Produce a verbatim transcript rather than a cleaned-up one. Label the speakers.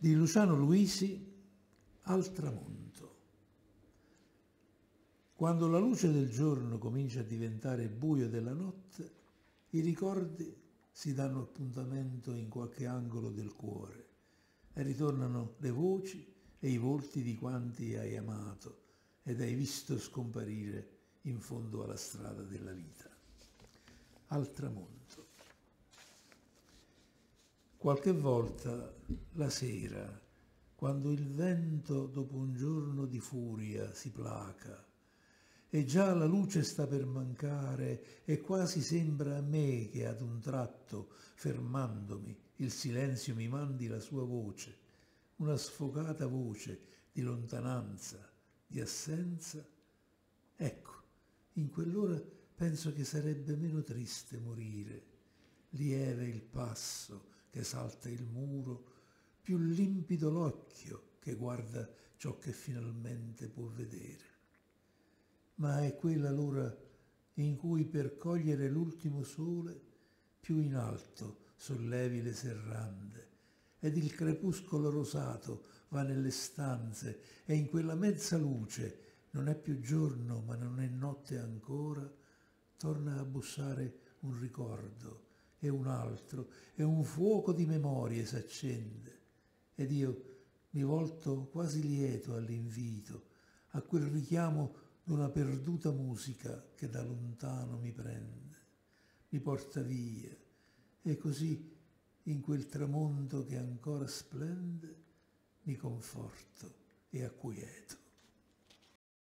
Speaker 1: di Luciano Luisi, Al tramonto. Quando la luce del giorno comincia a diventare buio della notte, i ricordi si danno appuntamento in qualche angolo del cuore e ritornano le voci e i volti di quanti hai amato ed hai visto scomparire in fondo alla strada della vita. Al tramonto. Qualche volta la sera, quando il vento dopo un giorno di furia si placa e già la luce sta per mancare e quasi sembra a me che ad un tratto, fermandomi, il silenzio mi mandi la sua voce, una sfocata voce di lontananza, di assenza, ecco, in quell'ora penso che sarebbe meno triste morire, lieve il passo che salta il muro, più limpido l'occhio che guarda ciò che finalmente può vedere. Ma è quella l'ora in cui per cogliere l'ultimo sole più in alto sollevi le serrande ed il crepuscolo rosato va nelle stanze e in quella mezza luce, non è più giorno ma non è notte ancora, torna a bussare un ricordo e un altro e un fuoco di memorie s'accende ed io mi volto quasi lieto all'invito, a quel richiamo d'una perduta musica che da lontano mi prende, mi porta via e così in quel tramonto che ancora splende mi conforto e acquieto.